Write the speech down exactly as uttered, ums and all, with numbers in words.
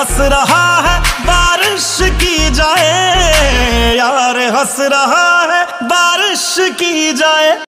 हंस रहा है बारिश की जाए, यार हंस रहा है बारिश की जाए।